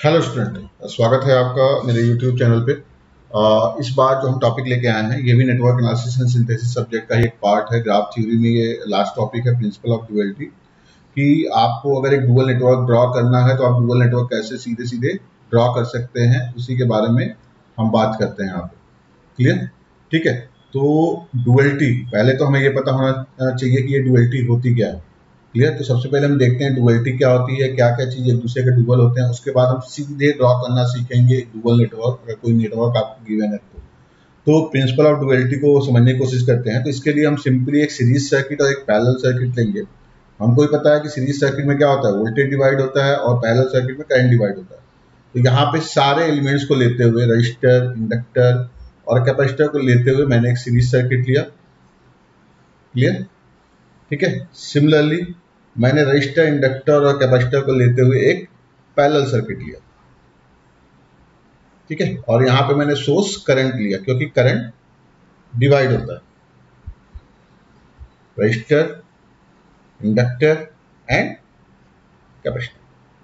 Hello student, स्वागत है आपका मेरे यूट्यूब चैनल पे। इस बार जो हम टॉपिक लेके आए हैं ये भी network analysis and synthesis subject का ही एक पार्ट है। ग्राफ थ्योरी में ये लास्ट टॉपिक है, प्रिंसिपल ऑफ डुअलिटी, कि आपको अगर एक डुअल नेटवर्क ड्रॉ करना है तो आप डुअल नेटवर्क कैसे सीधे सीधे ड्रॉ कर सकते हैं, उसी के बारे में हम बात करते हैं यहाँ पे। क्लियर? ठीक है। तो डुअलिटी, पहले तो हमें ये पता होना चाहिए कि ये डुअलिटी होती क्या है। क्लियर? तो सबसे पहले हम देखते हैं डुअलिटी क्या होती है, क्या क्या चीज एक दूसरे के डुअल होते हैं। उसके बाद हम सीधे ड्रॉ करना सीखेंगे डुअल नेटवर्क। अगर कोई नेटवर्क आपको गिवन है तो प्रिंसिपल ऑफ डुअलिटी को समझने की कोशिश करते हैं। तो इसके लिए हम सिंपली एक सीरीज सर्किट और एक पैरेलल सर्किट लेंगे। हमको ही पता है कि सीरीज सर्किट में क्या होता है, वोल्टेज डिवाइड होता है, और पैरेलल सर्किट में करंट डिवाइड होता है। तो यहाँ पे सारे एलिमेंट्स को लेते हुए, रजिस्टर, इंडक्टर और कैपेसिटर को लेते हुए मैंने एक सीरीज सर्किट लिया। क्लियर? ठीक है। सिमिलरली मैंने रजिस्टर, इंडक्टर और कैपेसिटर को लेते हुए एक पैरेलल सर्किट लिया। ठीक है। और यहां पे मैंने सोर्स करंट लिया, क्योंकि करंट डिवाइड होता है resistor, inductor and capacitor.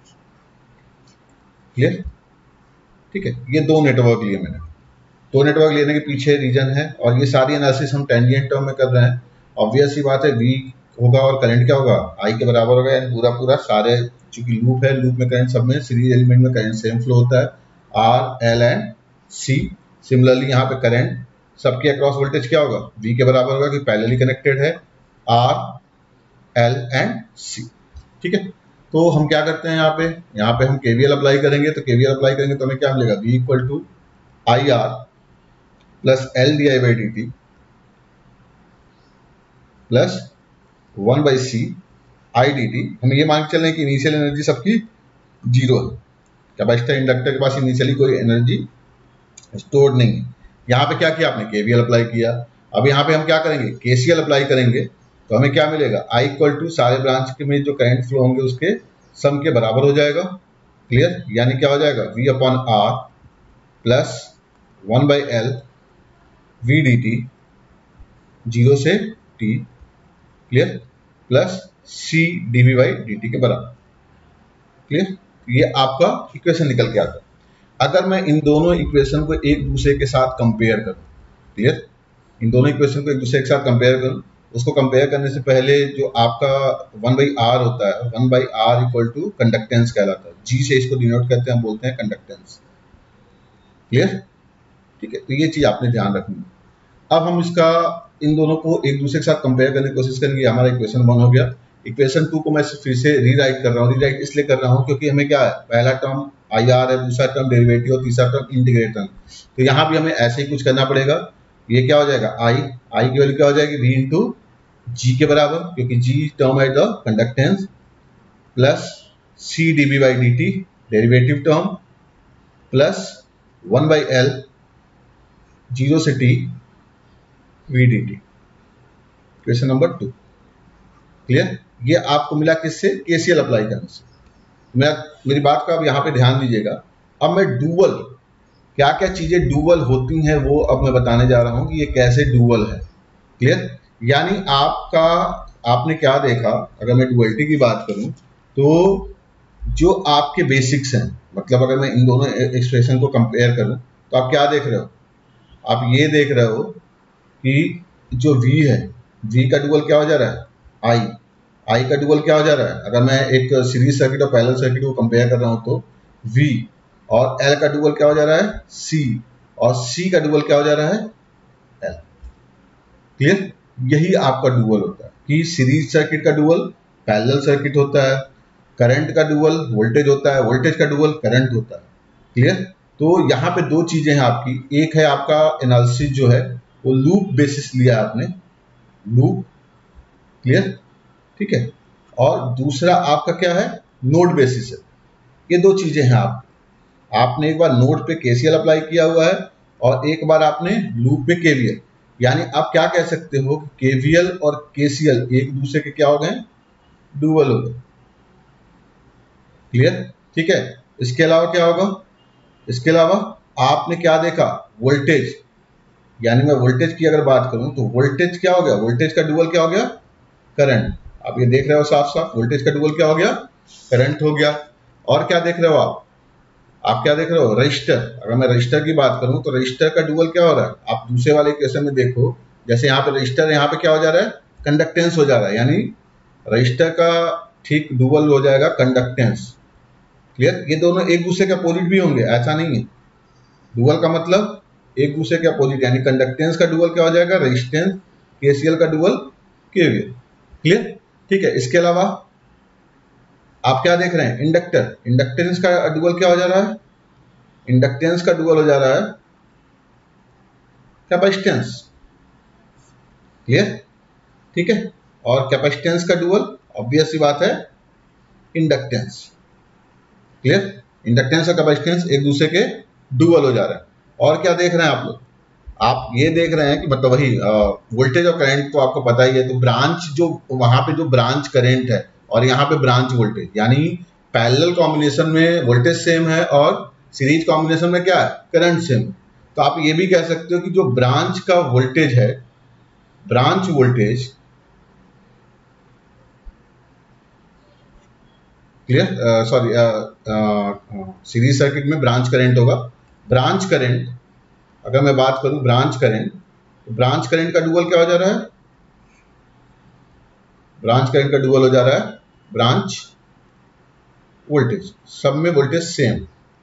Clear? ठीक है। ये दो नेटवर्क लिए मैंने। दो नेटवर्क लेने के पीछे रीजन है, और ये सारी एनालिसिस हम टेंजेंट टर्म में कर रहे हैं। ऑब्वियस सी बात है, वी होगा और करंट क्या होगा, आई के बराबर होगा। यानी पूरा पूरा सारे, चूंकि लूप है, लूप में करंट सब में सीरीज एलिमेंट में करंट सेम फ्लो होता है, R, L and C. Similarly यहाँ पे करंट सबके अक्रॉस वोल्टेज क्या होगा, वी के बराबर होगा, क्योंकि पैरेलली कनेक्टेड है आर, एल एंड सी। ठीक है। तो हम क्या करते हैं, यहाँ पे हम केवीएल अप्लाई करेंगे। तो केवीएल अप्लाई करेंगे तो हमें क्या मिलेगा, V equal to I R plus L D I by D T plus 1/c I D T. हमें ये मान के चलें कि इनिशियल एनर्जी सबकी जीरो है। कैपेसिटर, इंडक्टर के पास इनिशियली कोई एनर्जी स्टोर्ड नहीं है। यहाँ पे क्या किया आपने, केवीएल अप्लाई किया। अब यहाँ पे हम क्या करेंगे, केसीएल अप्लाई करेंगे। तो हमें क्या मिलेगा, आई इक्वल टू सारे ब्रांच के में जो करंट फ्लो होंगे उसके सम के बराबर हो जाएगा। क्लियर? यानी क्या हो जाएगा, V upon R plus 1/l V D T, zero से T. Clear? Plus C D V by D T के बराबर। क्लियर? ये आपका इक्वेशन निकल के आता है। अगर मैं इन दोनों इक्वेशन को एक दूसरे के साथ कंपेयर करूं, क्लियर, इन दोनों इक्वेशन को एक दूसरे के साथ कंपेयर करूं, उसको कंपेयर करने से पहले जो आपका 1/r होता है, 1/r इक्वल टू कंडक्टेंस कहलाता है। जी से इसको डिनोट करते हैं, हम बोलते हैं कंडक्टेंस। क्लियर? ठीक है। तो ये चीज आपने ध्यान रखनी है। अब हम इसका, इन दोनों को एक दूसरे के साथ कंपेयर करने की कोशिश करेंगे। हमारा इक्वेशन 1 हो गया। इक्वेशन 2 को मैं फिर से रीराइट कर रहा हूँ। रीराइट इसलिए कर रहा हूँ क्योंकि हमें क्या है, पहला टर्म आई आर है, दूसरा टर्म डेरिवेटिव और तीसरा टर्म इंटीग्रेटर। तो यहाँ भी हमें ऐसे ही कुछ करना पड़ेगा। ये क्या हो जाएगा, आई की वैल्यू क्या हो जाएगी, वी इंटू जी के बराबर, क्योंकि जी टर्म है the conductance, plus C D B by D T derivative term, plus 1/l zero से T V D T. Question number 2। Clear? ये आपको मिला किससे, केसीएल अप्लाई करने से। मेरी बात का अब यहाँ पे ध्यान दीजिएगा। अब मैं डुअल, क्या क्या चीजें डुअल होती हैं वो अब मैं बताने जा रहा हूं कि ये कैसे डुअल है। क्लियर? यानी आपने क्या देखा, अगर मैं डुअलिटी की बात करूं तो जो आपके बेसिक्स हैं, मतलब अगर मैं इन दोनों एक्सप्रेशन को कंपेयर करूं तो आप क्या देख रहे हो, आप ये देख रहे हो कि जो v है, v का डुअल क्या हो जा रहा है, i का डुअल क्या हो जा रहा है। अगर मैं एक सीरीज सर्किट और पैरेलल सर्किट को कंपेयर कर रहा हूं तो v, और l का डुअल क्या हो जा रहा है, c, और c का डुअल क्या हो जा रहा है, l। क्लियर? यही आपका डुअल होता है कि सीरीज सर्किट का डुअल पैरेलल सर्किट होता है, करंट का डुअल वोल्टेज होता है, वोल्टेज का डुअल करंट होता है। क्लियर? तो यहाँ पे दो चीजें हैं आपकी। एक है आपका एनालिसिस जो है वो लूप बेसिस लिया आपने, लूप। क्लियर? ठीक है। और दूसरा आपका क्या है, नोड बेसिस है। ये दो चीजें हैं। आपने एक बार नोड पे केसीएल अप्लाई किया हुआ है, और एक बार आपने लूप पे केवीएल। यानी आप क्या कह सकते हो, केवीएल और केसीएल एक दूसरे के क्या हो गए, डुअल हो गए। क्लियर? ठीक है। इसके अलावा क्या होगा, इसके अलावा आपने क्या देखा, वोल्टेज। यानी मैं वोल्टेज की अगर बात करूं तो वोल्टेज क्या हो गया, वोल्टेज का डुअल क्या हो गया, करंट। आप ये देख रहे हो साफ साफ, वोल्टेज का डुअल क्या हो गया, करंट हो गया। और क्या देख रहे हो आप, आप क्या देख रहे हो, रजिस्टर। अगर मैं रजिस्टर की बात करूं तो रजिस्टर का डुअल क्या हो रहा है, आप दूसरे वाले केस में देखो, जैसे यहाँ पे रजिस्टर है, यहाँ पे क्या हो जा रहा है, कंडक्टेंस हो जा रहा है, यानी रजिस्टर का ठीक डुअल हो जाएगा कंडक्टेंस। क्लियर, ये दोनों एक दूसरे के अपोजिट भी होंगे, ऐसा नहीं है। डुअल का मतलब एक दूसरे के अपोजिट, यानी कंडक्टेंस का डुअल क्या हो जाएगा, रेजिस्टेंस, केसीएल का डुअल केवीएल। क्लियर, ठीक है। इसके अलावा आप क्या देख रहे हैं, इंडक्टर, इंडक्टेंस का डुअल क्या हो जा रहा है, इंडक्टेंस का डुअल हो जा रहा है कैपेसिटेंस। क्लियर, ठीक है। और कैपेसिटेंस का डुअल ऑब्वियस सी बात है इंडक्टेंस। क्लियर, इंडक्टेंस और कैपेसिटेंस एक दूसरे के डुअल हो जा रहा है। और क्या देख रहे हैं आप लोग, आप ये देख रहे हैं कि मतलब वही वोल्टेज और करंट तो आपको पता ही है, तो ब्रांच जो वहां पे जो ब्रांच करंट है और यहाँ पे ब्रांच वोल्टेज, यानी पैरेलल कॉम्बिनेशन में वोल्टेज सेम है और सीरीज कॉम्बिनेशन में क्या है, करंट सेम। तो आप ये भी कह सकते हो कि जो ब्रांच का वोल्टेज है, branch voltage, clear, sorry, series circuit में ब्रांच करंट होगा। ब्रांच करंट, अगर मैं बात करूं ब्रांच करंट, तो ब्रांच करंट का डुअल क्या हो जा रहा है, ब्रांच करंट का डुअल हो जा रहा है ब्रांच वोल्टेज, सब में वोल्टेज सेम।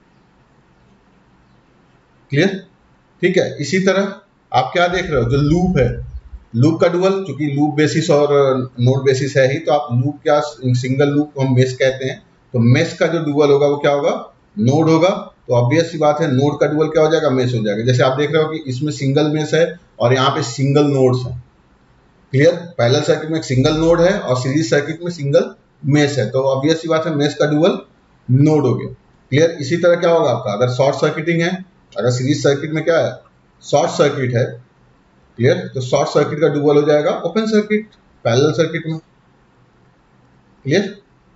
क्लियर, ठीक है। इसी तरह आप क्या देख रहे हो, जो लूप है, लूप का डुअल, क्योंकि लूप बेसिस और नोड बेसिस है ही, तो आप लूप क्या, सिंगल लूप को हम मेश कहते हैं, तो मेश का जो डुअल होगा वो क्या होगा, नोड होगा। तो ऑब्वियस सी बात है नोड का डुअल क्या हो जाएगा, मेश हो जाएगा। जैसे आप देख रहे हो कि इसमें सिंगल मेश है और यहाँ पे सिंगल नोड्स हैं। क्लियर, पैरेलल सर्किट में एक सिंगल नोड है और सीरीज सर्किट में सिंगल मेश है, तो ऑब्वियस सी बात है मेश का डुअल नोड हो गया। क्लियर, इसी तरह क्या होगा आपका, अगर शॉर्ट सर्किटिंग है, अगर सीरीज सर्किट में क्या है, शॉर्ट सर्किट है, क्लियर, तो शॉर्ट सर्किट का डुअल हो जाएगा ओपन सर्किट पैरेलल सर्किट में। क्लियर,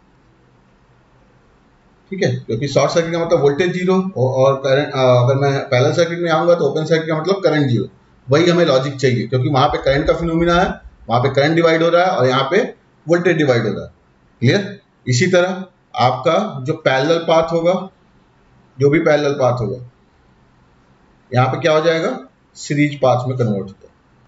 ठीक है, क्योंकि शॉर्ट सर्किट का मतलब वोल्टेज जीरो और करंट, अगर मैं पैरेलल सर्किट में आऊंगा तो ओपन सर्किट का मतलब करंट जीरो। वही हमें लॉजिक चाहिए, क्योंकि वहां पे करंट का फिनोमिना है, वहां पे करंट डिवाइड हो रहा है और यहाँ पे वोल्टेज डिवाइड हो रहा है। क्लियर, इसी तरह आपका जो पैरेलल पाथ होगा, जो भी पैरेलल पाथ होगा, यहाँ पे क्या हो जाएगा, सीरीज पाथ में कन्वर्ट होगा।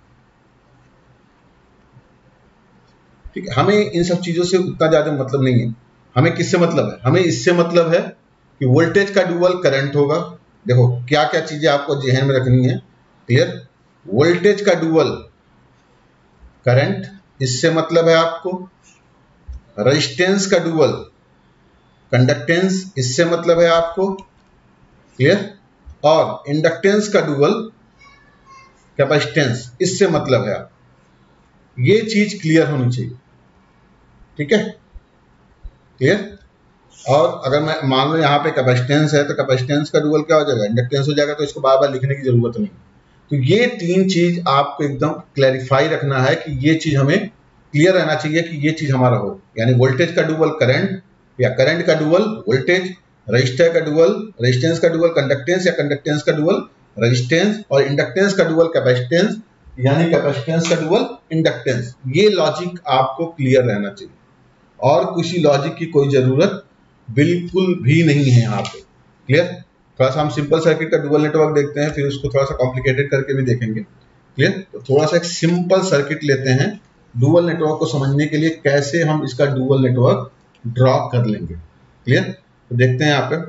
ठीक है, हमें इन सब चीजों से उतना ज्यादा मतलब नहीं है। हमें किससे मतलब है, हमें इससे मतलब है कि वोल्टेज का डुअल करंट होगा। देखो क्या क्या चीजें आपको जहन में रखनी है। क्लियर, वोल्टेज का डुअल करंट, इससे मतलब है आपको। रेजिस्टेंस का डुअल कंडक्टेंस, इससे मतलब है आपको। क्लियर, और इंडक्टेंस का डुअल कैपेसिटेंस, इससे मतलब है आपको। ये चीज क्लियर होनी चाहिए। ठीक है, क्लियर। और अगर मैं मान लो यहाँ पे कैपेसिटेंस है, तो कैपेसिटेंस का डुअल क्या हो जाएगा, इंडक्टेंस हो जाएगा, तो इसको बार बार लिखने की जरूरत नहीं। तो ये तीन चीज आपको एकदम क्लैरिफाई रखना है कि ये चीज हमें क्लियर रहना चाहिए कि ये चीज हमारा हो, यानी वोल्टेज का डुअल करंट या करंट का डुअल वोल्टेज, रजिस्टर का डुअल रेजिस्टेंस का डुअल कंडक्टेंस या कंडक्टेंस का डुअल रजिस्टेंस, और इंडक्टेंस का डुअल कैपेसिटेंस यानी कैपेसिटेंस का डुअल इंडक्टेंस। ये लॉजिक आपको क्लियर रहना चाहिए और किसी लॉजिक की कोई जरूरत बिल्कुल भी नहीं है यहाँ पे। क्लियर, थोड़ा सा हम सिंपल सर्किट का डुअल नेटवर्क देखते हैं, फिर उसको थोड़ा सा कॉम्प्लिकेटेड करके भी देखेंगे। क्लियर, तो थोड़ा सा एक सिंपल सर्किट लेते हैं डुअल नेटवर्क को समझने के लिए, कैसे हम इसका डुअल नेटवर्क ड्रॉ कर लेंगे। क्लियर, तो देखते हैं यहाँ पे।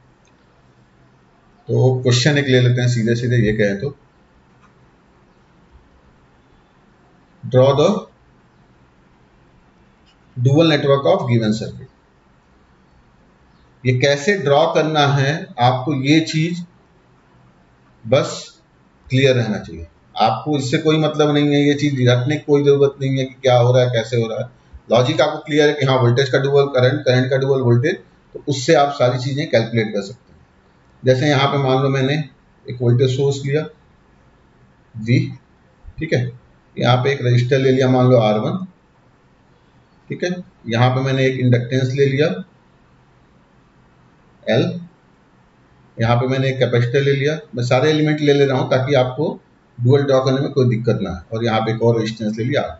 तो क्वेश्चन एक ले लेते हैं, सीधे सीधे ये कहे तो, draw the dual network of given circuit. ये कैसे ड्रॉ करना है आपको, ये चीज बस क्लियर रहना चाहिए। आपको इससे कोई मतलब नहीं है, ये चीज रटने की कोई जरूरत नहीं है कि क्या हो रहा है कैसे हो रहा है। लॉजिक आपको क्लियर है कि हाँ वोल्टेज का डुअल करंट, करंट का डुअल वोल्टेज, तो उससे आप सारी चीजें कैलकुलेट कर सकते हैं। जैसे यहाँ पे मान लो मैंने एक वोल्टेज सोर्स लिया V, ठीक है, यहाँ पे एक रजिस्टर ले लिया मान लो R1, ठीक है, यहाँ पे मैंने एक इंडक्टेंस ले लिया L, यहाँ पे मैंने एक कैपेसिटर ले लिया। मैं सारे एलिमेंट ले रहा हूँ ताकि आपको डुअल ड्रॉ करने में कोई दिक्कत ना है। और यहाँ पे एक और रेजिस्टेंस ले लिया।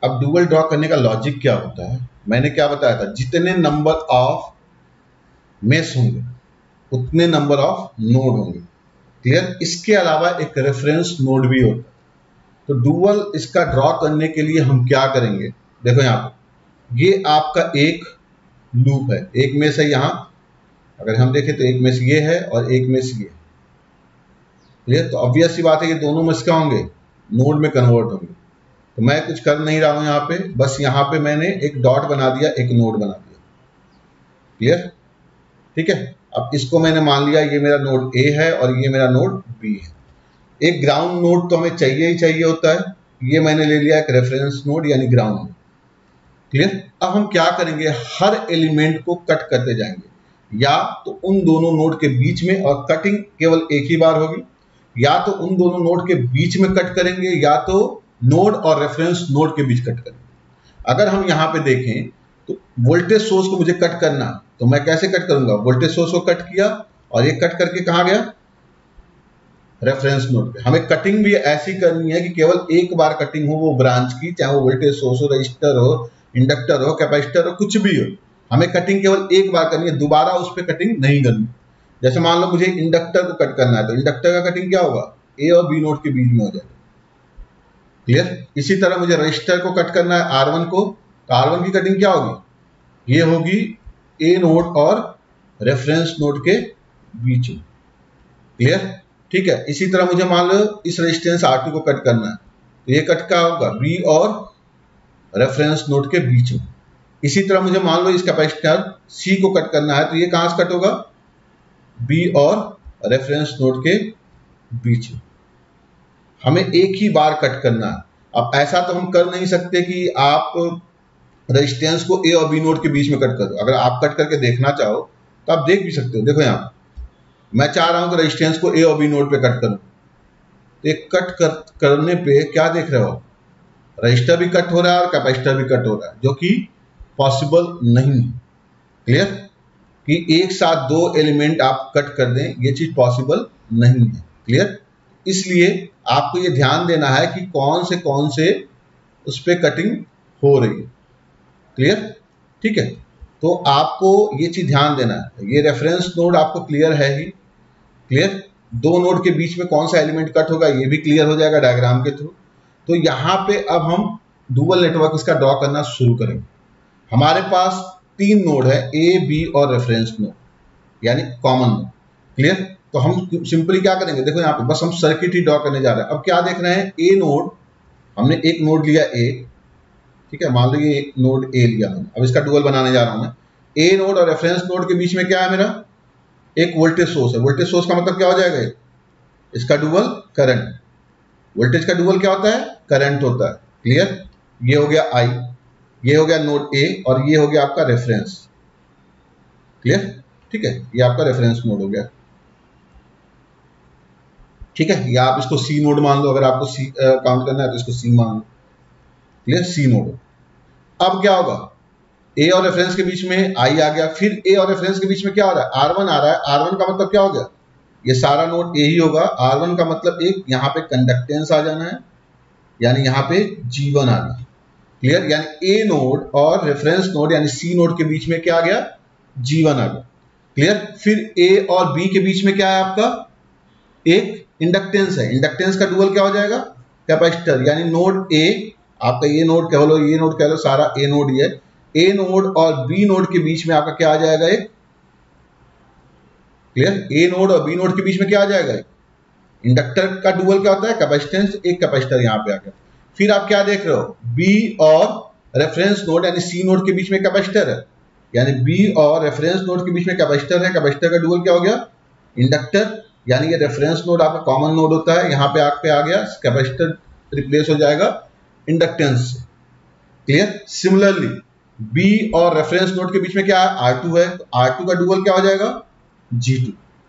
अब डुअल ड्रॉ करने का लॉजिक क्या होता है, मैंने क्या बताया था, जितने नंबर ऑफ मेश होंगे उतने नंबर ऑफ नोड होंगे। क्लियर। इसके अलावा एक रेफरेंस नोड भी होता है। तो डुअल इसका ड्रॉ करने के लिए हम क्या करेंगे, देखो यहाँ पे ये आपका एक लूप है, एक मेश है यहाँ, अगर हम देखें तो एक मेश ये है और एक मेश ये। क्लियर। तो ऑब्वियस सी बात है ये दोनों मेश क्या होंगे, नोड में कन्वर्ट होंगे। तो मैं कुछ कर नहीं रहा हूं यहाँ पे, बस यहाँ पे मैंने एक डॉट बना दिया, एक नोड बना दिया। क्लियर। ठीक है। अब इसको मैंने मान लिया ये मेरा नोड ए है और ये मेरा नोड बी है। एक ग्राउंड नोड तो हमें चाहिए ही चाहिए होता है, ये मैंने ले लिया एक रेफरेंस नोड यानी ग्राउंड नोड। क्लियर। अब हम क्या करेंगे, हर एलिमेंट को कट करते जाएंगे, या तो उन दोनों नोड के बीच में, और कटिंग केवल एक ही बार होगी, या तो उन दोनों नोड के बीच में कट करेंगे, या तो नोड और रेफरेंस नोड के बीच कट करेंगे। अगर हम यहां पे देखें तो वोल्टेज सोर्स को मुझे कट करना, तो मैं कैसे कट करूंगा, वोल्टेज सोर्स को कट किया और ये कट करके कहां गया, रेफरेंस नोड पे। हमें कटिंग भी ऐसी करनी है कि केवल एक बार कटिंग हो वो ब्रांच की, चाहे वो वोल्टेज सोर्स हो, रजिस्टर हो, इंडक्टर हो, कैपेसिटर हो, कुछ भी हो, हमें कटिंग केवल एक बार करनी है, दोबारा उस पर कटिंग नहीं करनी। जैसे मान लो मुझे इंडक्टर को कट करना है, तो इंडक्टर का कटिंग क्या होगा, ए और बी नोड के बीच में हो जाएगा। क्लियर। इसी तरह मुझे रजिस्टर को कट करना है R1 को, तो R1 की कटिंग क्या होगी, ये होगी ए नोड और रेफरेंस नोड के बीच में। क्लियर। ठीक है। इसी तरह मुझे मान लो इस रेजिस्टेंस R2 को कट करना है, तो ये कट क्या होगा, बी और रेफरेंस नोड के बीच में। इसी तरह मुझे मान लो इस कैपेसिटर C को कट करना है, तो ये कहां से कट होगा, बी और रेफरेंस नोड के बीच में। हमें एक ही बार कट करना है। अब ऐसा तो हम कर नहीं सकते कि आप रेजिस्टेंस को ए और बी नोड के बीच में कट कर दो। अगर आप कट करके देखना चाहो तो आप देख भी सकते हो। देखो यहाँ मैं चाह रहा हूं कि रेजिस्टेंस को ए और बी नोड पे कट करूं, तो एक करने पे क्या देख रहे हो, रजिस्टर भी कट हो रहा है और कैपेसिटर भी कट हो रहा है, जो कि पॉसिबल नहीं है। क्लियर। कि एक साथ दो एलिमेंट आप कट कर दें, ये चीज पॉसिबल नहीं है। क्लियर। इसलिए आपको ये ध्यान देना है कि कौन से उस पर कटिंग हो रही है। क्लियर। ठीक है। तो आपको ये चीज ध्यान देना है। ये रेफरेंस नोड आपको क्लियर है ही। क्लियर। दो नोड के बीच में कौन सा एलिमेंट कट होगा ये भी क्लियर हो जाएगा डायग्राम के थ्रू। तो यहां पे अब हम डुअल नेटवर्क इसका ड्रॉ करना शुरू करेंगे। हमारे पास तीन नोड है, ए बी और रेफरेंस नोड, यानी कॉमन नोड। क्लियर। तो हम सिंपली क्या करेंगे, देखो यहाँ पे बस हम सर्किट ही ड्रॉ करने जा रहे हैं। अब क्या देख रहे हैं, ए नोड, हमने एक नोड लिया ए, ठीक है, मान लो ये एक नोड ए लिया मैंने। अब इसका डुअल बनाने जा रहा हूं मैं। ए नोड और रेफरेंस नोड के बीच में क्या है मेरा, एक वोल्टेज सोर्स है। वोल्टेज सोर्स का मतलब क्या हो जाएगा, इसका डुअल करंट। वोल्टेज का डुअल क्या होता है, करंट होता है। क्लियर। ये हो गया आई, ये हो गया नोड ए, और ये हो गया आपका रेफरेंस। क्लियर। ठीक है। ये आपका रेफरेंस नोड हो गया। ठीक है। या आप इसको सी नोड मान लो, अगर आपको सी काउंट करना है तो इसको सी मान लो। क्लियर। सी नोड। अब क्या होगा, ए और रेफरेंस के बीच में आई आ गया, फिर ए और रेफरेंस के बीच में क्या हो रहा है, R1 आ रहा है। R1 का मतलब क्या हो गया, ये सारा नोड ए ही होगा। R1 का मतलब एक यहाँ पे कंडक्टेंस आ जाना है, यानी यहाँ पे G1 आ गया। क्लियर। यानी ए नोड और रेफरेंस नोड यानी सी नोड के बीच में क्या आ गया, G1 आ गया। क्लियर। फिर ए और बी के बीच में क्या है आपका, एक इंडक्टेंस है। इंडक्टेंस का डुअल क्या हो जाएगा, कैपेसिटर। यानी नोड ए आपका, ये नोड कह लो, ये नोड कह लो, सारा ए नोड ही है। ए नोड और बी नोड के बीच में आपका क्या आ जाएगा, एक। क्लियर। ए नोड और बी नोड के बीच में क्या आ जाएगा, एक इंडक्टर का डुअल क्या होता है, कैपेसिटेंस। एक कैपेसिटर यहां पे आ गया। फिर आप क्या देख रहे हो, बी और रेफरेंस नोड यानी सी नोड के बीच में कैपेसिटर है, यानी बी और रेफरेंस नोड के बीच में कैपेसिटर है। कैपेसिटर का डुअल क्या हो गया, इंडक्टर। यानी ये रेफरेंस नोड आपका कॉमन नोड होता है, यहाँ पे आपके आ गया कैपेसिटर, रिप्लेस हो जाएगा इंडक्टेंस से। क्लियर। सिमिलरली बी और रेफरेंस नोड के बीच में क्या है, R2 है, तो R2 का डुअल क्या हो जाएगा, G2।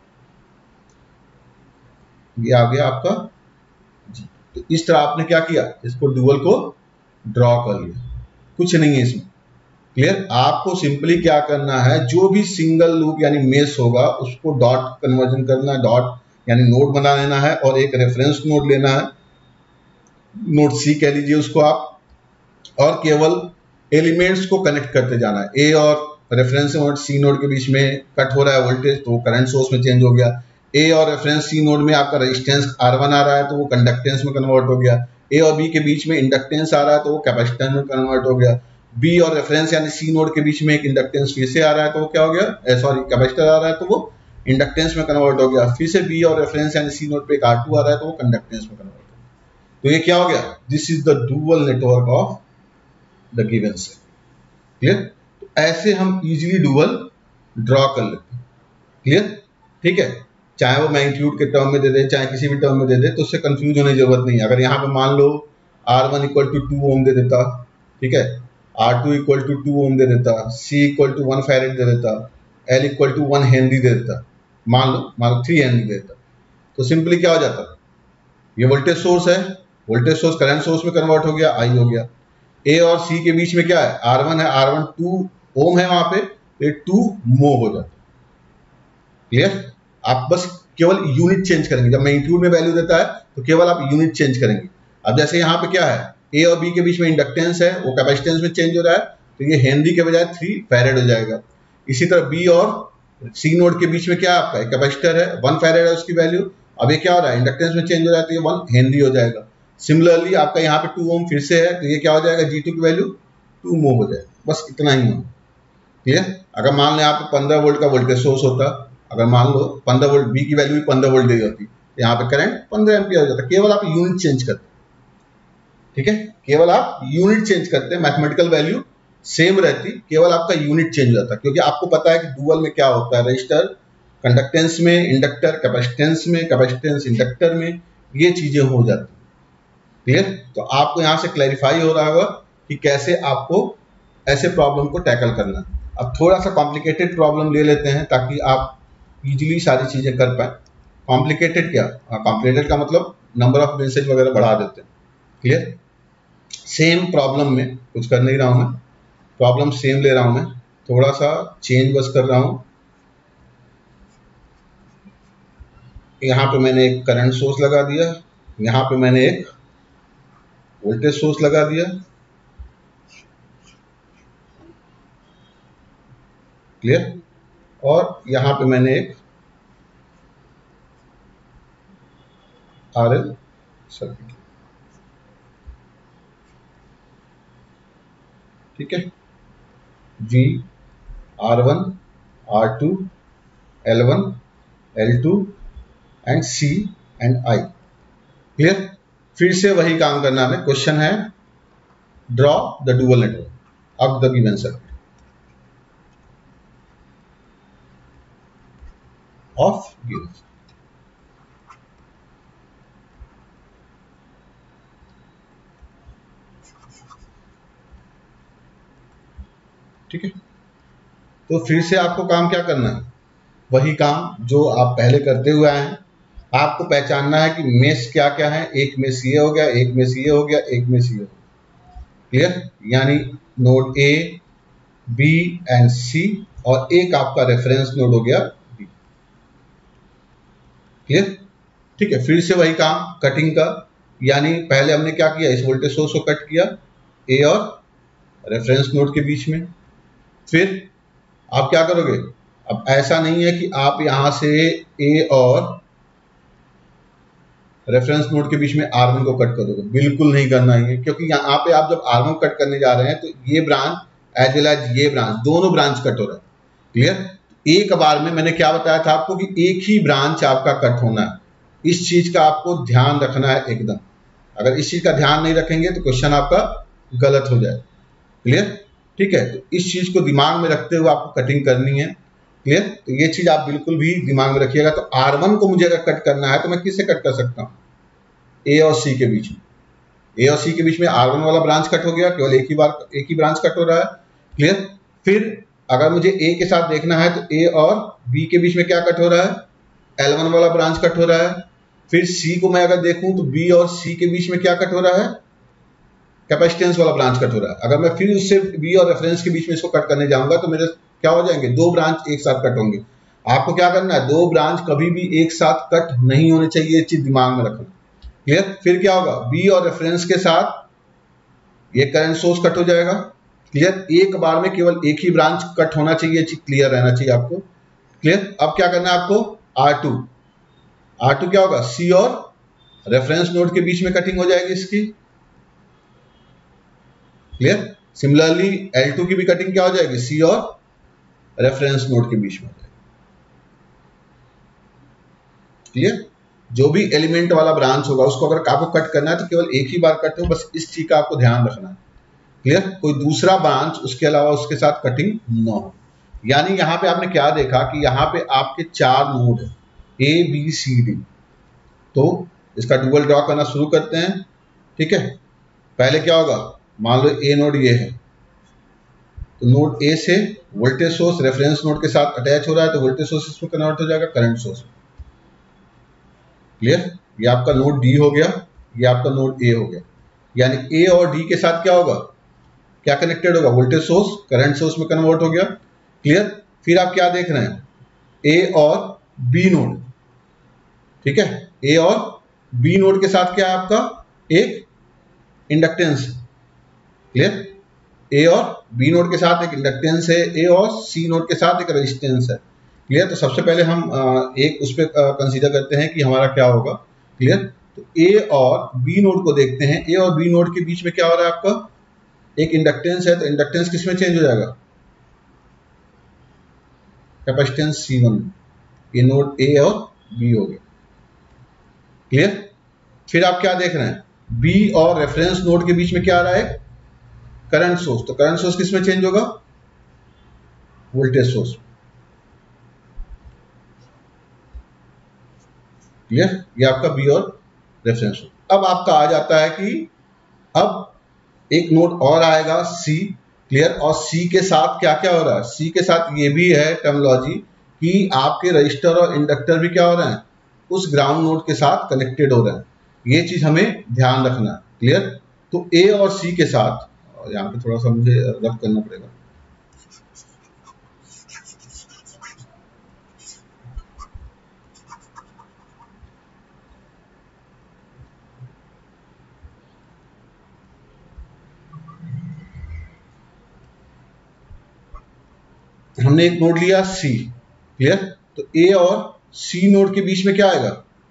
ये आ गया आपका G। तो इस तरह आपने क्या किया, इसको डुअल को ड्रॉ कर लिया, कुछ नहीं है इसमें। क्लियर। आपको सिंपली क्या करना है, जो भी सिंगल लूप यानी मेश होगा उसको डॉट कन्वर्जन करना है, डॉट यानी नोड बना लेना है, और एक रेफरेंस नोड लेना है, नोड सी कह लीजिए उसको आप। और केवल एलिमेंट्स को कनेक्ट करते जाना है। ए और रेफरेंस नोड सी नोड के बीच में कट हो रहा है वोल्टेज, तो करंट सोर्स में चेंज हो गया। ए और रेफरेंस सी नोड में आपका रेजिस्टेंस R1 आ रहा है तो वो कंडक्टेंस में कन्वर्ट हो गया। ए और बी के बीच में इंडक्टेंस आ रहा है तो वो कैपेसिटेंस में कन्वर्ट हो गया। बी और रेफरेंस यानी सी नोड के बीच में एक इंडक्टेंस फिर से आ रहा है तो वो क्या हो गया, सॉरी कैपेसिटर आ रहा है तो वो इंडक्टेंस में कन्वर्ट हो गया। फिर से बी और रेफरेंस यानी सी नोड पे एक R2 आ रहा है तो वो कंडक्टेंस में कन्वर्ट हो गया। तो ये क्या हो गया, this is the dual network of the given set. Clear? तो ऐसे हम इजीली डुअल ड्रॉ कर लेते हैं। क्लियर? ठीक है, चाहे वो मैग्नीट्यूड के टर्म में दे दे चाहे किसी भी टर्म में दे दे, तो उससे कंफ्यूज होने की जरूरत नहीं है। अगर यहाँ पे मान लो R1 इक्वल टू 2 ओम दे देता, ठीक है, R2 इक्वल टू 2 ओम दे देता, C इक्वल टू 1 फैरेड दे देता, L इक्वल टू 1 हेनरी दे देता, मान लो 3 हेनरी दे देता, तो सिंपली क्या हो जाता, ये वोल्टेज सोर्स है, वोल्टेज सोर्स करंट सोर्स में कन्वर्ट हो गया, I हो गया। A और C के बीच में क्या है, R1 है, R1 2 ओम है, वहां पे ये 2 mho हो जाता। क्लियर? आप बस केवल यूनिट चेंज करेंगे, जब मैग्नीट्यूड में वैल्यू देता है तो केवल आप यूनिट चेंज करेंगे। अब जैसे यहाँ पे क्या है, ए और बी के बीच में इंडक्टेंस है, वो कैपेसिटेंस में चेंज हो रहा है तो ये हेनरी के बजाय 3 फैरेड हो जाएगा। इसी तरह बी और सी नोड के बीच में क्या आपका कैपेसिटर है, 1 फैरेड है उसकी वैल्यू, अब ये क्या हो रहा है, इंडक्टेंस में चेंज हो रहा है तो ये 1 हेनरी हो जाएगा। सिमिलरली आपका यहाँ पे 2 ओम फिर से है तो ये क्या हो जाएगा, G2 की वैल्यू 2 mho हो जाएगा। बस इतना ही होना। क्लियर? अगर मान लें यहाँ पे 15 वोल्ट का वोल्टेज सोर्स होता, अगर मान लो 15 वोल्ट, बी की वैल्यू भी 15 वोल्ट दी जाती, यहाँ पे करंट 15 एम्पियर हो जाता। केवल आप यूनिट चेंज करते, ठीक है, केवल आप यूनिट चेंज करते, मैथमेटिकल वैल्यू सेम रहती, केवल आपका यूनिट चेंज हो जाता, क्योंकि आपको पता है कि डुअल में क्या होता है, रजिस्टर कंडक्टेंस में, इंडक्टर कैपेसिटेंस में, कैपेसिटेंस इंडक्टर में, ये चीजें हो जाती। क्लियर? तो आपको यहाँ से क्लैरिफाई हो रहा होगा कि कैसे आपको ऐसे प्रॉब्लम को टैकल करना है। अब थोड़ा सा कॉम्प्लिकेटेड प्रॉब्लम ले लेते हैं ताकि आप इजीली सारी चीजें कर पाए। कॉम्प्लिकेटेड क्या, कॉम्प्लिकेटेड का मतलब नंबर ऑफ ब्रांचेज वगैरह बढ़ा देते हैं। क्लियर? सेम प्रॉब्लम में कुछ कर नहीं रहा हूं मैं, प्रॉब्लम सेम ले रहा हूं मैं, थोड़ा सा चेंज बस कर रहा हूं। यहाँ पे मैंने एक करंट सोर्स लगा दिया, यहाँ पे मैंने एक वोल्टेज सोर्स लगा दिया। क्लियर? और यहाँ पे मैंने एक RL सर्किट, ठीक है, V, R1, R2, L1, L2 and C and I। Clear? फिर से वही काम करना है, क्वेश्चन है draw the dual network of the given circuit of given. ठीक है, तो फिर से आपको काम क्या करना है, वही काम जो आप पहले करते हुए आए हैं। आपको पहचानना है कि मेश क्या क्या है, एक मेश ये हो गया, एक मेश ये हो गया, एक मेश ये हो गया। क्लियर? यानी node A, B and C, और एक आपका रेफरेंस नोड हो गया बी। क्लियर? ठीक है, फिर से वही काम कटिंग का, यानी पहले हमने क्या किया, इस वोल्टेज सोर्स को कट किया ए और रेफरेंस नोड के बीच में। फिर आप क्या करोगे, अब ऐसा नहीं है कि आप यहां से ए और रेफरेंस नोड के बीच में R1 को कट कर दोगे, बिल्कुल नहीं करना है, क्योंकि यहाँ पे आप जब R1 कट करने जा रहे हैं तो ये ब्रांच एज वेल एज ये ब्रांच, दोनों ब्रांच कट हो रहा है। क्लियर? एक बार में मैंने क्या बताया था आपको कि एक ही ब्रांच आपका कट होना है, इस चीज का आपको ध्यान रखना है एकदम। अगर इस चीज का ध्यान नहीं रखेंगे तो क्वेश्चन आपका गलत हो जाए। क्लियर? ठीक है, तो इस चीज को दिमाग में रखते हुए आपको कटिंग करनी है। क्लियर? तो ये चीज आप बिल्कुल भी दिमाग में रखिएगा। तो R1 को मुझे अगर कट करना है तो मैं किससे कट कर सकता हूं, ए और सी के बीच में। ए और सी के बीच में R1 वाला ब्रांच कट हो गया, केवल एक ही ब्रांच कट हो रहा है। क्लियर? फिर अगर मुझे ए के साथ देखना है तो ए और बी के बीच में क्या कट हो रहा है, L1 वाला ब्रांच कट हो रहा है। फिर सी को मैं अगर देखूं तो बी और सी के बीच में क्या कट हो रहा है, कैपेसिटेंस वाला ब्रांच कट हो रहा है। अगर मैं फिर उससे बी और रेफरेंस के बीच में इसको कट करने जाऊंगा तो मेरे क्या हो जाएंगे, दो ब्रांच एक साथ कट होंगे। आपको क्या करना है, दो ब्रांच कभी भी एक साथ कट नहीं होने चाहिए, ये चीज दिमाग में रखना। क्लियर? फिर क्या होगा, बी और रेफरेंस के साथ ये करंट सोर्स कट हो जाएगा। क्लियर, एक बार में केवल एक ही ब्रांच कट होना चाहिए, क्लियर रहना चाहिए आपको। क्लियर, अब क्या करना है आपको, R2 क्या होगा, C और रेफरेंस नोड के बीच में कटिंग हो जाएगी इसकी। क्लियर, सिमिलरली L2 की भी कटिंग क्या हो जाएगी, C और रेफरेंस नोड के बीच में हो जाएगी। क्लियर, जो भी एलिमेंट वाला ब्रांच होगा उसको अगर आपको कट करना है तो केवल एक ही बार कट हो, बस इस चीज का आपको ध्यान रखना है। क्लियर, कोई दूसरा ब्रांच उसके अलावा उसके साथ कटिंग न हो। यानी यहां पे आपने क्या देखा कि यहां पे आपके 4 नोड है, A B C D। तो इसका डुअल ड्रॉ करना शुरू करते हैं। ठीक है, पहले क्या होगा, मान लो A नोड ये है, तो नोड A से वोल्टेज सोर्स रेफरेंस नोड के साथ अटैच हो रहा है, तो वोल्टेज सोर्स इसमें कन्वर्ट हो जाएगा करंट सोर्स। क्लियर, ये आपका नोड D हो गया, ये आपका नोड A हो गया। यानी A और D के साथ क्या होगा, क्या कनेक्टेड होगा, वोल्टेज सोर्स करंट सोर्स में कन्वर्ट हो गया। क्लियर, फिर आप क्या देख रहे हैं, A और B नोड। ठीक है, A और B नोड के साथ क्या है आपका, एक इंडक्टेंस। क्लियर, A और B नोड के साथ एक इंडक्टेंस है, A और C नोड के साथ एक रेजिस्टेंस है। क्लियर, तो सबसे पहले हम एक उस पर कंसीडर करते हैं कि हमारा क्या होगा। क्लियर, तो A और B नोड को देखते हैं। A और B नोड के बीच में क्या हो रहा है आपका, एक इंडक्टेंस है, तो इंडक्टेंस किस में चेंज हो जाएगा, कैपेसिटेंस C1। ये नोड A और B हो गया। क्लियर, फिर आप क्या देख रहे हैं, B और रेफरेंस नोड के बीच में क्या आ रहा है, करंट सोर्स। तो करंट सोर्स किस में चेंज होगा, वोल्टेज सोर्स। क्लियर, ये आपका B और रेफरेंस नोड। अब आपका आ जाता है कि अब एक नोड और आएगा C। क्लियर, और C के साथ क्या क्या हो रहा है, C के साथ ये भी है टर्मिनोलॉजी कि आपके रजिस्टर और इंडक्टर भी क्या हो रहे हैं, उस ग्राउंड नोड के साथ कनेक्टेड हो रहे हैं। ये चीज हमें ध्यान रखना है। क्लियर, तो A और C के साथ, यहाँ पे थोड़ा सा मुझे रब करना पड़ेगा, हमने एक नोड लिया C। क्लियर, तो A और C नोड के बीच में क्या आएगा,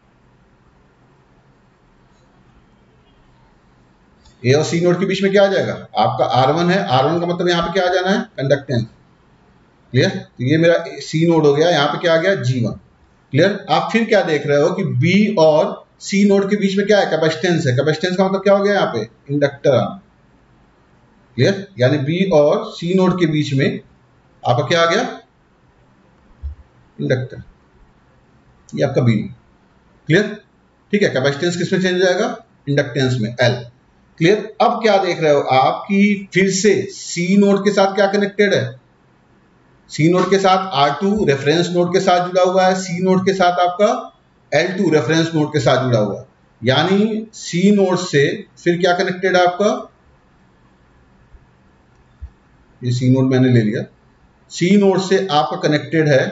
A और C नोड के बीच में क्या आ जाएगा, आपका R1 है। R1 का मतलब यहाँ पे क्या आ जाना है, कंडक्टेंस। क्लियर, तो ये मेरा C नोड हो गया, यहाँ पे क्या आ गया, G1। क्लियर, आप फिर क्या देख रहे हो कि B और C नोड के बीच में क्या है, कैपेसिटेंस है। कैपेसिटेंस का मतलब क्या हो गया, यहाँ पे इंडक्टर आना। क्लियर, यानी B और C नोड के बीच में आपका क्या आ गया, इंडक्टर। ये आपका B। क्लियर, ठीक है, कैपेसिटेंस किसमें चेंज हो जाएगा, इंडक्टेंस में, L। क्लियर, अब क्या देख रहे हो आप कि फिर से C नोड के साथ क्या कनेक्टेड है, C नोड के साथ R2 रेफरेंस नोड के साथ जुड़ा हुआ है, C नोड के साथ आपका L2 रेफरेंस नोड के साथ जुड़ा हुआ है। यानी C नोड से फिर क्या कनेक्टेड है आपका, ये C नोड मैंने ले लिया, C नोड से आपका कनेक्टेड है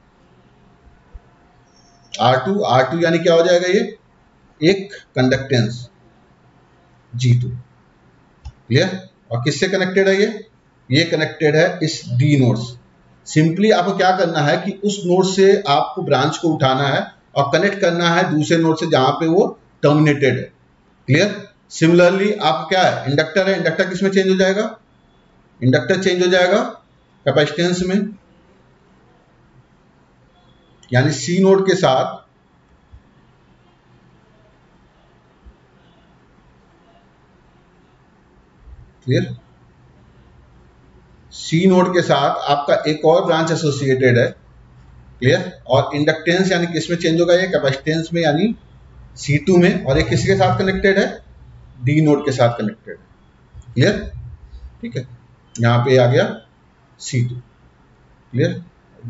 R2 यानी क्या हो जाएगा, ये एक कंडक्टेंस G2। क्लियर, और किससे कनेक्टेड है, ये कनेक्टेड है इस D नोड से। सिंपली आपको क्या करना है कि उस नोड से आपको ब्रांच को उठाना है और कनेक्ट करना है दूसरे नोड से जहां पे वो टर्मिनेटेड है। क्लियर, सिमिलरली आप क्या है, इंडक्टर है, इंडक्टर किस में चेंज हो जाएगा, इंडक्टर चेंज हो जाएगा कैपेसिटेंस में। यानी C नोड के साथ क्लियर, C नोड के साथ आपका एक और ब्रांच एसोसिएटेड है। क्लियर, और इंडक्टेंस यानी किस में चेंज होगा, ये कैपेसिटेंस में, यानी C2 में। और ये किसके साथ कनेक्टेड है, D नोड के साथ कनेक्टेड है। क्लियर, ठीक है, यहां पे आ गया C2। क्लियर,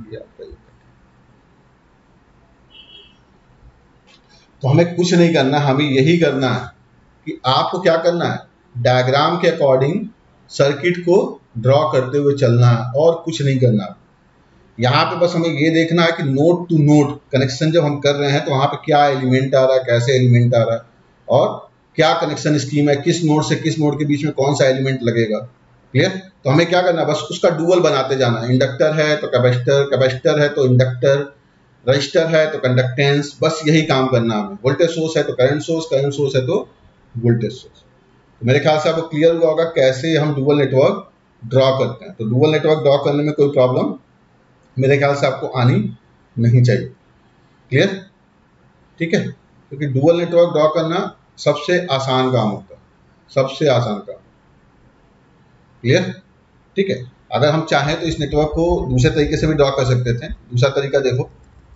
तो हमें कुछ नहीं करना, हमें यही करना है कि आपको क्या करना है, डायग्राम के अकॉर्डिंग सर्किट को ड्रॉ करते हुए चलना है और कुछ नहीं करना। यहाँ पे बस हमें ये देखना है कि नोड टू नोड कनेक्शन जब हम कर रहे हैं तो वहां पे क्या एलिमेंट आ रहा है, कैसे एलिमेंट आ रहा है, और क्या कनेक्शन स्कीम है, किस नोड से किस नोड के बीच में कौन सा एलिमेंट लगेगा। क्लियर। तो हमें क्या करना है, बस उसका डुअल बनाते जाना है। इंडक्टर है तो कैपेसिटर, कैपेसिटर है तो इंडक्टर, रजिस्टर है तो कंडक्टेंस, बस यही काम करना है हमें। वोल्टेज सोर्स है तो करंट सोर्स, करंट सोर्स है तो वोल्टेज सोर्स। तो मेरे ख्याल से आपको क्लियर हुआ होगा कैसे हम डुअल नेटवर्क ड्रॉ करते हैं। तो डुअल नेटवर्क ड्रॉ करने में कोई प्रॉब्लम मेरे ख्याल से आपको आनी नहीं चाहिए। क्लियर, ठीक है। क्योंकि डुअल नेटवर्क ड्रॉ करना सबसे आसान काम होता है, सबसे आसान काम। क्लियर, ठीक है। अगर हम चाहें तो इस नेटवर्क को दूसरे तरीके से भी ड्रॉ कर सकते थे। दूसरा तरीका देखो,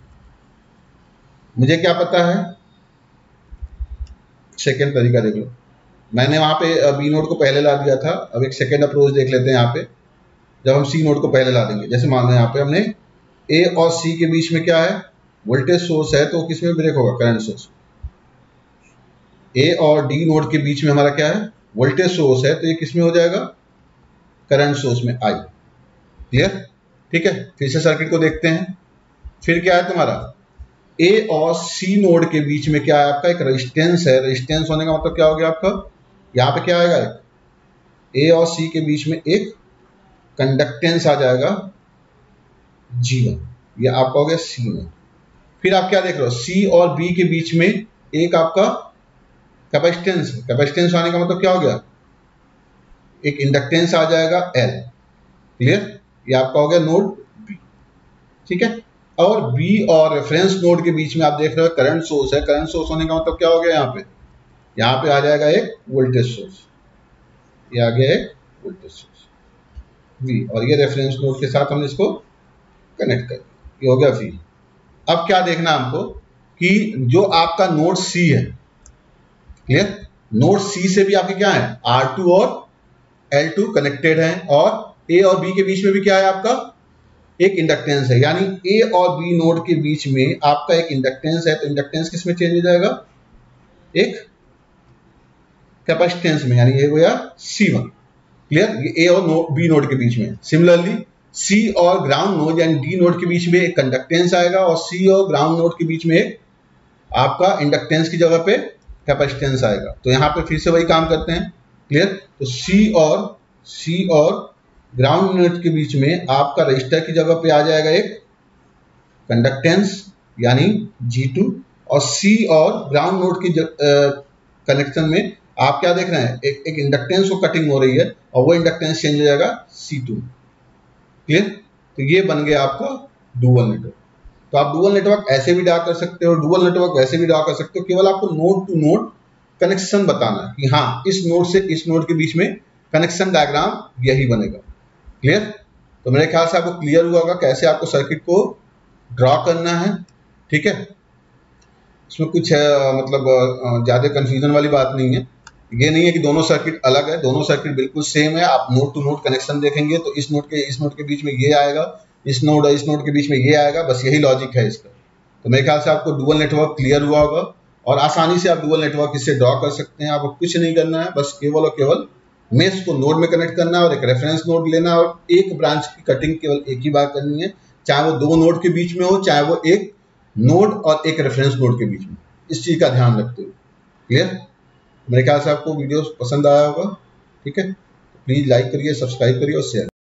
मुझे क्या पता है, सेकेंड तरीका देख लो। मैंने वहां पे बी नोड को पहले ला दिया था। अब एक सेकेंड अप्रोच देख लेते हैं। यहाँ पे जब हम सी नोड को पहले ला देंगे, जैसे मान लो यहाँ पे हमने ए और सी के बीच में क्या है, वोल्टेज सोर्स है, तो किस में ब्रेक होगा, करंट सोर्स। ए और डी नोड के बीच में हमारा क्या है, वोल्टेज सोर्स है, तो ये किस में हो जाएगा, करंट सोर्स में, आई। क्लियर, ठीक है। फिर से सर्किट को देखते हैं। फिर क्या है तुम्हारा, ए और सी नोड के बीच में क्या है आपका, एक रेजिस्टेंस है। रेजिस्टेंस होने का मतलब क्या हो गया आपका, यहाँ पे क्या आएगा, ए और सी के बीच में एक कंडक्टेंस आ जाएगा G1, ये आपका हो गया C1। फिर आप क्या देख रहे हो, C और B के बीच में एक आपका कैपेसिटेंस है। कैपेसिटेंस आने का मतलब क्या हो गया, एक इंडक्टेंस आ जाएगा L। क्लियर, ये आपका हो गया नोड B, ठीक है। और B और रेफरेंस नोड के बीच में आप देख रहे हो करंट सोर्स है। करंट सोर्स होने का मतलब क्या हो गया, यहाँ पे आ जाएगा एक वोल्टेज सोर्स, ये आ गया एक वोल्टेज सोर्स V, और ये रेफरेंस नोड के साथ हमने इसको कनेक्ट कर, ये हो गया V। अब क्या देखना हमको कि जो आपका नोड C है, क्लियर, नोड C से भी आपके क्या है, R2 और L2 कनेक्टेड है, और A और B के बीच में भी क्या है आपका, एक इंडक्टेंस है। यानी A और B नोड के बीच में आपका एक इंडक्टेंस है, तो इंडक्टेंस किस में चेंज हो जाएगा, एक कैपेसिटेंस में, यानी ये हो गया C1। क्लियर, ये A और B नोड के बीच में। सिमिलरली C और ग्राउंड नोड यानी D नोड के बीच में एक कंडक्टेंस आएगा, और C और ग्राउंड नोड के बीच में एक आपका इंडक्टेंस की जगह पे कैपेसिटेंस आएगा। तो यहाँ पे फिर से वही काम करते हैं। क्लियर, तो C और ग्राउंड नोड के बीच में आपका रजिस्टर की जगह पे आ जाएगा एक कंडक्टेंस यानी G2, और C और ग्राउंड नोड की कनेक्शन में आप क्या देख रहे हैं, एक इंडक्टेंस को कटिंग हो रही है, और वो इंडक्टेंस चेंज हो जाएगा C2। क्लियर, तो ये बन गया आपका डुअल नेटवर्क। तो आप डुअल नेटवर्क ऐसे भी ड्रा कर सकते हो, डुअल नेटवर्क वैसे भी ड्रा कर सकते हो। केवल आपको नोड टू नोड कनेक्शन बताना है कि हाँ, इस नोड से इस नोड के बीच में कनेक्शन डायग्राम यही बनेगा। क्लियर, तो मेरे ख्याल से आपको क्लियर हुआ होगा कैसे आपको सर्किट को ड्रॉ करना है। ठीक है, इसमें कुछ मतलब ज्यादा कंफ्यूजन वाली बात नहीं है। ये नहीं है कि दोनों सर्किट अलग है, दोनों सर्किट बिल्कुल सेम है। आप नोड टू नोड कनेक्शन देखेंगे तो इस नोड के बीच में ये आएगा, इस नोड के बीच में ये आएगा, बस यही लॉजिक है इसका। तो मेरे ख्याल से आपको डुअल नेटवर्क क्लियर हुआ होगा, और आसानी से आप डुअल नेटवर्क इससे ड्रॉ कर सकते हैं। आपको कुछ नहीं करना है, बस केवल और केवल मेश को नोड में कनेक्ट करना है, और एक रेफरेंस नोड लेना, और एक ब्रांच की कटिंग केवल एक ही बार करनी है, चाहे वो दो नोड के बीच में हो, चाहे वो एक नोड और एक रेफरेंस नोड के बीच में। इस चीज का ध्यान रखते हुए। क्लियर, मेरे ख्याल से आपको वीडियो पसंद आया होगा। ठीक है, प्लीज लाइक करिए, सब्सक्राइब करिए और शेयर।